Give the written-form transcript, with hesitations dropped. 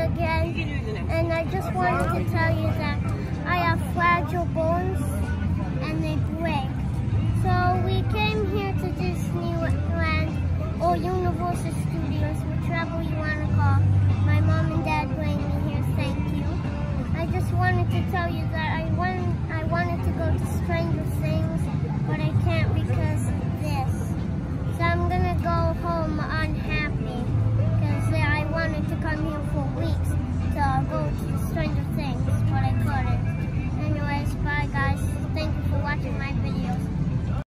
again, and I just wanted to tell you that I have fragile bones and they break. So we came here to Disneyland or Universal Studios, whichever you want to call. My mom and dad bring me here, thank you. I just wanted to tell you that I wanted to go to Stranger Things, but I can't because of this. So I'm gonna go home on